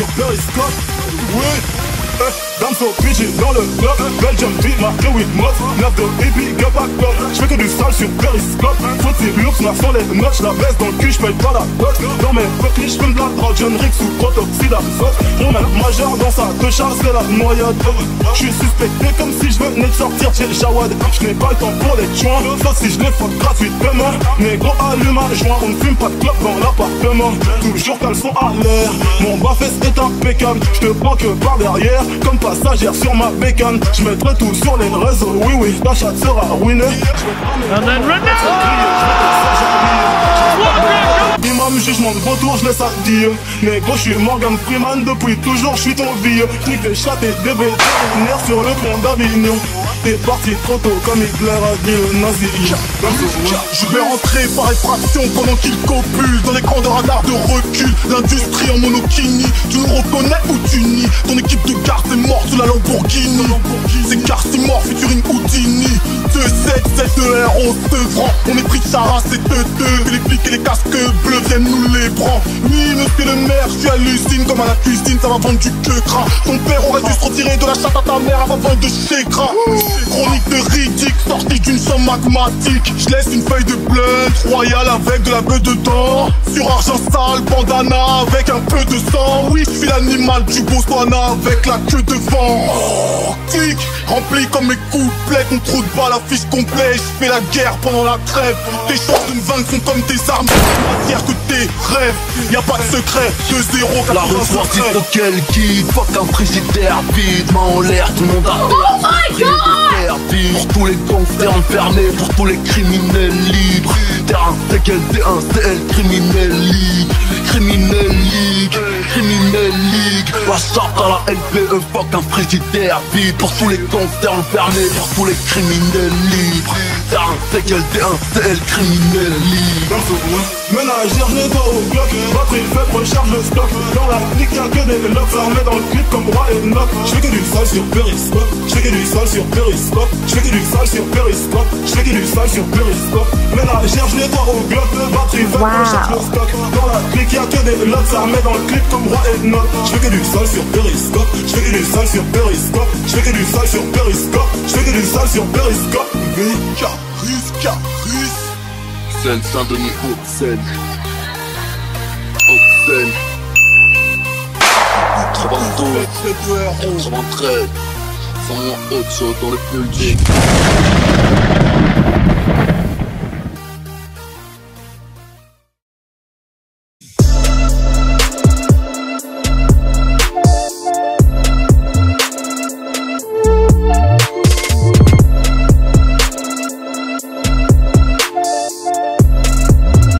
Periscope. Oui. Dance au PG dans le club, Belgium beat marqué with mod, 9 de hippie, gap à club. J'fais que du sale sur Periscope. Faut tes looks, ma sans les notes, j'la baisse dans le cul, j'paye pas la botte. Dans mes coquilles, j'fume de la drogue, John Rick sous protoxyde d'azote. Mon mec majeur dans sa deux charges, c'est la noyade. J'suis suspecté comme si j'venais de sortir chez Jawad. J'n'ai pas le temps pour les joints, sauf si j'les fuck gratuitement. Négro allume un joint, on ne fume pas de clope dans l'appartement. Toujours caleçon à l'air, mon bas-fesse est impeccable. J'te prends que par derrière, comme passagère sur ma bécane. J'mettrai tout sur les réseaux, oui oui, ta chatte sera ruinée. Imam, jugement de retour, je laisse à dire. Négro, j'suis Morgan Freeman depuis toujours, j'suis ton vieux. J'nique des chats et des vétérinaires sur le pont d'Avignon. T'es parti trop tôt comme Hitler a dit le nazi. Je vais rentrer par effraction pendant qu'il copule dans l'écran de radar de recul. L'industrie en monokini, tu nous reconnais ou tu nies? Ton équipe de garde est morte sous la Lamborghini. C'est Carcimore, featuring Houdini. 2-7, 7 héros, 2 francs. On est pris de sa race et de les flics et les casques bleus viennent nous les bras. Oui, monsieur le maire, je suis hallucine comme à la cuisine, ça va vendre du quecra. Ton père aurait dû se retirer de la chatte à ta mère avant de vendre de chécra. Chronique de ridicule, sortie d'une somme mathématique. Je laisse une feuille de blunt royale avec de la beuh dedans. Sur argent sale, bandana avec un peu de sang. Oui, je suis l'animal du Botswana avec la queue devant. Oh, clic, rempli comme mes couplets. Ton trou de balle, la fiche complète. Je fais la guerre pendant la trêve. Tes chances de me vaincre sont comme tes armes. Matière que tes rêves, y'a pas de secret. 2-0, la ressortie de quel kid, fuck un frigidaire vide, main en l'air, tout le monde a pour tous les gangsters enfermés, pour tous les criminels libres. Terrain, TQL, D1, CL, criminel league, criminel league, criminel league. La charte à la LPE, fuck un frigidaire vide, pour tous les gangsters enfermés, pour tous les criminels libres. Terrain, TQL, D1, CL, criminel league. Ménagère, j'n'ai pas au bloc, batterie faible, recharge le stock. Dans la clique, y'a que des locks, fermés dans le clip comme roi et knock. J'fais que du sale sur Periscope, j'fais que du sale sur Periscope, j'fais que du sale sur Periscope, j'fais que du sale sur Periscope. Ménagère, j'n'ai pas au bloc, batterie faible, recharge le stock. Dans la clique, y'a que des locks, fermés dans le clip comme roi et knock. J'fais que du sale sur Periscope, j'fais que du sale sur Periscope, j'fais que du sale sur Periscope, j'fais que du sale sur Periscope. Carus. Seine, Saint-Denis, Haute-Seine. Haute-Seine. 92, 93. Sans mon haute chaud dans le building.